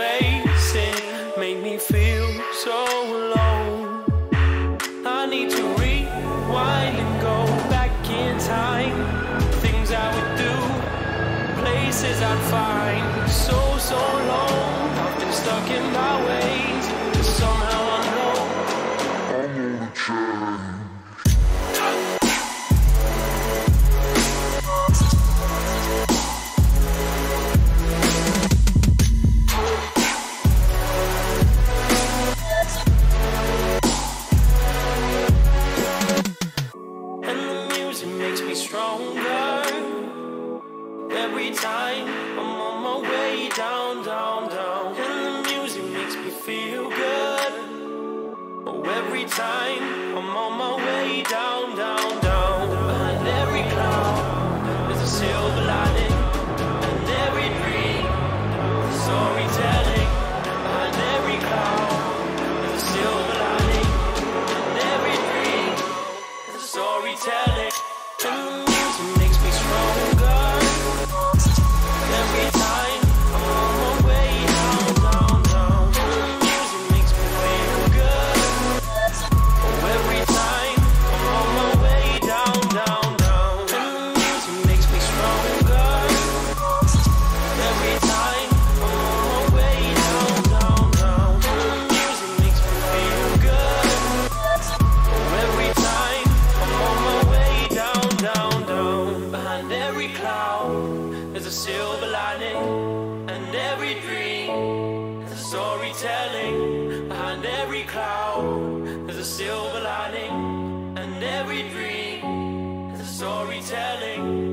facing make me feel so alone. I need to rewind and go back in time. Things I would do, places I'd find. So long, I've been stuck in my ways, but somehow I know I'm gonna change. Stronger every time I'm on my way down, down, down. And the music makes me feel good. Oh, every time I'm on my way down, down, down. Behind every cloud there's a silver lining, and every dream is storytelling. Behind every cloud there's a silver lining, and every dream is storytelling. And the music makes me stronger every time I'm on my way down, down, down. And the music makes me feel good. Oh, every time I'm on my way down, down, down. And the music makes me stronger every time I'm on my way down, down, down. And the music makes me feel good. Oh, every time I'm on my way down, down, down. Behind every cloud there's a silver lining, and every dream is a storytelling. Behind every cloud there's a silver lining, and every dream is a storytelling.